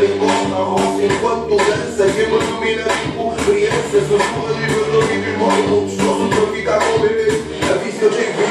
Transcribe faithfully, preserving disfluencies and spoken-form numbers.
lhe importa a voz enquanto dança, que me ilumina tipo criança. Sou sua livre do vídeo e morre muito gostoso para ficar com o bebê. A visão de